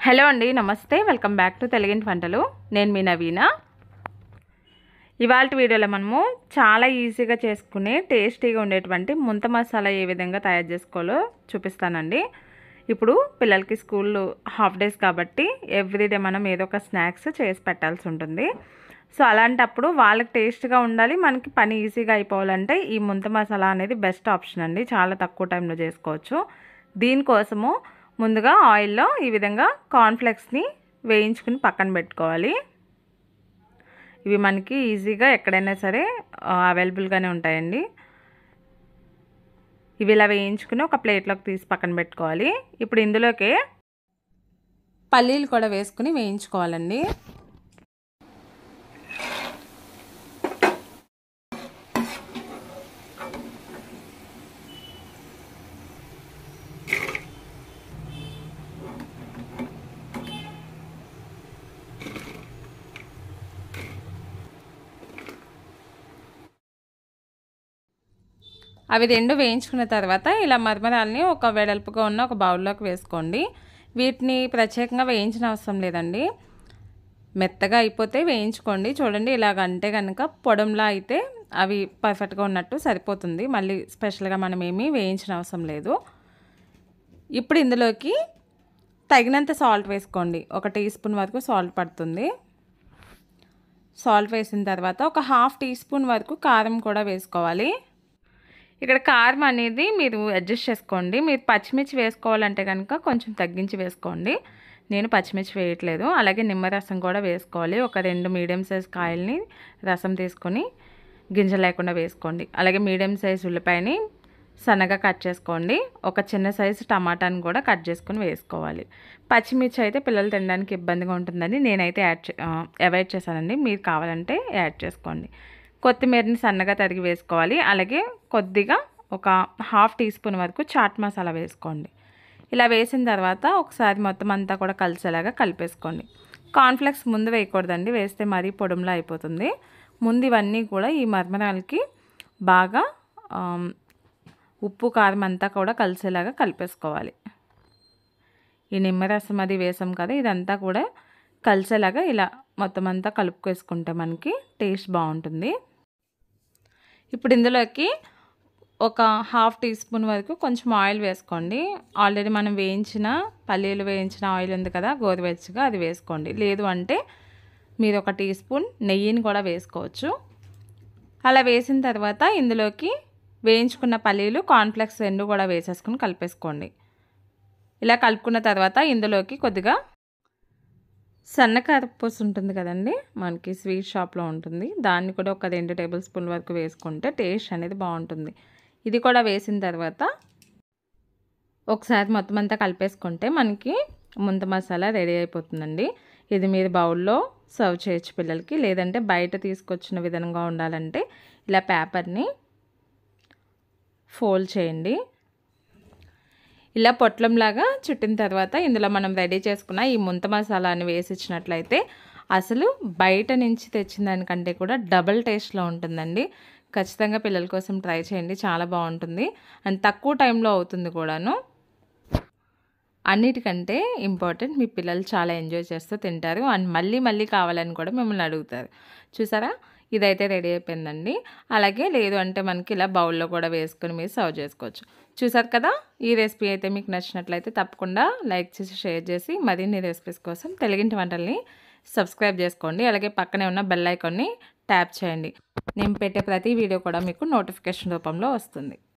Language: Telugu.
హలో అండి, నమస్తే. వెల్కమ్ బ్యాక్ టు తెలుగింటి వంటలు. నేను మీ నవీన. ఇవాళ వీడియోలో మనము చాలా ఈజీగా చేసుకునే టేస్టీగా ఉండేటువంటి ముంత మసాలా ఏ విధంగా తయారు చేసుకోవాలో చూపిస్తానండి. ఇప్పుడు పిల్లలకి స్కూల్లో హాఫ్ డేస్ కాబట్టి ఎవ్రీడే మనం ఏదో ఒక స్నాక్స్ చేసి పెట్టాల్సి ఉంటుంది. సో అలాంటప్పుడు వాళ్ళకి టేస్ట్గా ఉండాలి, మనకి పని ఈజీగా అయిపోవాలంటే ఈ ముంత మసాలా అనేది బెస్ట్ ఆప్షన్ అండి. చాలా తక్కువ టైంలో చేసుకోవచ్చు. దీనికోసము ముందుగా ఆయిల్లో ఈ విధంగా కార్న్ఫ్లెక్స్ని వేయించుకుని పక్కన పెట్టుకోవాలి. ఇవి మనకి ఈజీగా ఎక్కడైనా సరే అవైలబుల్గానే ఉంటాయండి. ఇవి ఇలా వేయించుకుని ఒక ప్లేట్లోకి తీసి పక్కన పెట్టుకోవాలి. ఇప్పుడు ఇందులోకి పల్లీలు కూడా వేసుకుని వేయించుకోవాలండి. అవి రెండు వేయించుకున్న తర్వాత ఇలా మరమరాలని ఒక వెడల్పుగా ఉన్న ఒక బౌల్లోకి వేసుకోండి. వీటిని ప్రత్యేకంగా వేయించిన అవసరం లేదండి, మెత్తగా అయిపోతే వేయించుకోండి. చూడండి, ఇలాగ అంటే కనుక పొడంలా అయితే అవి పర్ఫెక్ట్గా ఉన్నట్టు సరిపోతుంది. మళ్ళీ స్పెషల్గా మనం ఏమీ వేయించిన అవసరం లేదు. ఇప్పుడు ఇందులోకి తగినంత సాల్ట్ వేసుకోండి. 1 టీ స్పూన్ వరకు సాల్ట్ పడుతుంది. సాల్ట్ వేసిన తర్వాత ఒక హాఫ్ టీ స్పూన్ వరకు కారం కూడా వేసుకోవాలి. ఇక్కడ కారం అనేది మీరు అడ్జస్ట్ చేసుకోండి. మీరు పచ్చిమిర్చి వేసుకోవాలంటే కనుక కొంచెం తగ్గించి వేసుకోండి. నేను పచ్చిమిర్చి వేయట్లేదు. అలాగే నిమ్మరసం కూడా వేసుకోవాలి. ఒక 2 మీడియం సైజ్ కాయల్ని రసం తీసుకొని గింజ లేకుండా వేసుకోండి. అలాగే మీడియం సైజ్ ఉల్లిపాయని సన్నగా కట్ చేసుకోండి. ఒక చిన్న సైజు టమాటాని కూడా కట్ చేసుకొని వేసుకోవాలి. పచ్చిమిర్చి అయితే పిల్లలు తినడానికి ఇబ్బందిగా ఉంటుందని నేనైతే అవాయిడ్ చేశానండి. మీరు కావాలంటే యాడ్ చేసుకోండి. కొత్తిమీరని సన్నగా తరిగి వేసుకోవాలి. అలాగే కొద్దిగా ఒక హాఫ్ టీ స్పూన్ వరకు చాట్ మసాలా వేసుకోండి. ఇలా వేసిన తర్వాత ఒకసారి మొత్తం అంతా కూడా కలిసేలాగా కలిపేసుకోండి. కార్న్ఫ్లెక్స్ ముందు వేయకూడదండి, వేస్తే మరీ పొడుములా అయిపోతుంది. ముందు ఇవన్నీ కూడా ఈ మరమరాలకి బాగా ఉప్పు కారం అంతా కూడా కలిసేలాగా కలిపేసుకోవాలి. ఈ నిమ్మరసం అది వేసాం కదా, ఇదంతా కూడా కలిసేలాగా ఇలా మొత్తం అంతా కలుపుకేసుకుంటే మనకి టేస్ట్ బాగుంటుంది. ఇప్పుడు ఇందులోకి ఒక హాఫ్ టీ స్పూన్ వరకు కొంచెం ఆయిల్ వేసుకోండి. ఆల్రెడీ మనం పల్లీలు వేయించిన ఆయిల్ ఉంది కదా, గోరువెచ్చగా, అది వేసుకోండి. లేదు అంటే మీరు 1 టీ స్పూన్ నెయ్యిని కూడా వేసుకోవచ్చు. అలా వేసిన తర్వాత ఇందులోకి వేయించుకున్న పల్లీలు, కార్న్ఫ్లెక్స్ రెండు కూడా వేసేసుకుని కలిపేసుకోండి. ఇలా కలుపుకున్న తర్వాత ఇందులోకి కొద్దిగా సన్నకారపూస ఉంటుంది కదండి, మనకి స్వీట్ షాప్లో ఉంటుంది, దాన్ని కూడా ఒక 2 టేబుల్ స్పూన్ వరకు వేసుకుంటే టేస్ట్ అనేది బాగుంటుంది. ఇది కూడా వేసిన తర్వాత ఒకసారి మొత్తం అంతా కలిపేసుకుంటే మనకి ముంత మసాలా రెడీ అయిపోతుందండి. ఇది మీరు బౌల్లో సర్వ్ చేయొచ్చు పిల్లలకి. లేదంటే బయట తీసుకొచ్చిన విధంగా ఉండాలంటే ఇలా పేపర్ని ఫోల్డ్ చేయండి. ఇలా పొట్లంలాగా చుట్టిన తర్వాత ఇందులో మనం రెడీ చేసుకున్న ఈ ముంత మసాలాని వేసిచ్చినట్లయితే అసలు బయట నుంచి తెచ్చిన దానికంటే కూడా డబుల్ టేస్ట్లో ఉంటుందండి. ఖచ్చితంగా పిల్లల కోసం ట్రై చేయండి, చాలా బాగుంటుంది. అండ్ తక్కువ టైంలో అవుతుంది కూడాను. అన్నిటికంటే ఇంపార్టెంట్, మీ పిల్లలు చాలా ఎంజాయ్ చేస్తూ తింటారు అండ్ మళ్ళీ మళ్ళీ కావాలని కూడా మిమ్మల్ని అడుగుతారు. చూసారా, ఇదైతే రెడీ అయిపోయిందండి. అలాగే లేదు అంటే మనకి ఇలా బౌల్లో కూడా వేసుకొని మీరు సర్వ్ చేసుకోవచ్చు. చూసారు కదా, ఈ రెసిపీ అయితే మీకు నచ్చినట్లయితే తప్పకుండా లైక్ చేసి షేర్ చేసి మరిన్ని రెసిపీస్ కోసం తెలుగింటి వంటల్ని సబ్స్క్రైబ్ చేసుకోండి. అలాగే పక్కనే ఉన్న బెల్ ఐకాన్ని ట్యాప్ చేయండి. నేను పెట్టే ప్రతి వీడియో కూడా మీకు నోటిఫికేషన్ రూపంలో వస్తుంది.